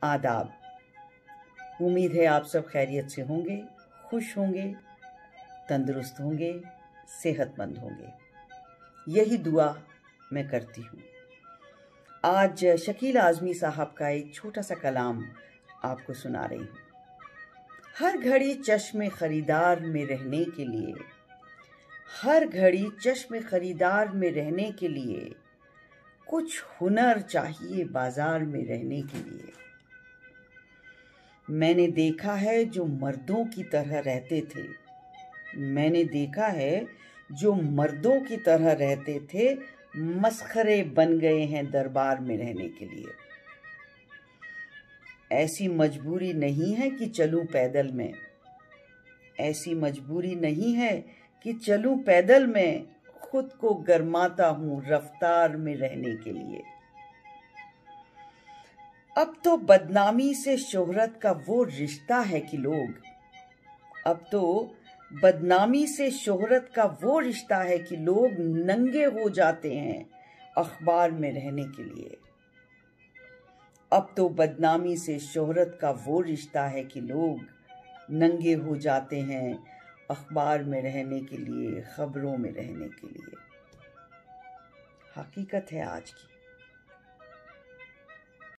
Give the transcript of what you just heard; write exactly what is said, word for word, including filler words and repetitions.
आदाब। उम्मीद है आप सब खैरियत से होंगे, खुश होंगे, तंदुरुस्त होंगे, सेहतमंद होंगे। यही दुआ मैं करती हूँ। आज शकील आज़मी साहब का एक छोटा सा कलाम आपको सुना रही हूँ। हर घड़ी चश्मे खरीदार में रहने के लिए, हर घड़ी चश्मे खरीदार में रहने के लिए कुछ हुनर चाहिए बाजार में रहने के लिए। मैंने देखा है जो मर्दों की तरह रहते थे, मैंने देखा है जो मर्दों की तरह रहते थे, मस्खरे बन गए हैं दरबार में रहने के लिए। ऐसी मजबूरी नहीं है कि चलूं पैदल में, ऐसी मजबूरी नहीं है कि चलूं पैदल में, खुद को गरमाता हूं रफ्तार में रहने के लिए। अब तो बदनामी से शोहरत का वो रिश्ता है कि लोग, अब तो बदनामी से शोहरत का वो रिश्ता है कि लोग नंगे हो जाते हैं अखबार में रहने के लिए। अब तो बदनामी से शोहरत का वो रिश्ता है कि लोग नंगे हो जाते हैं अखबार में रहने के लिए, खबरों में रहने के लिए। हकीकत है आज की।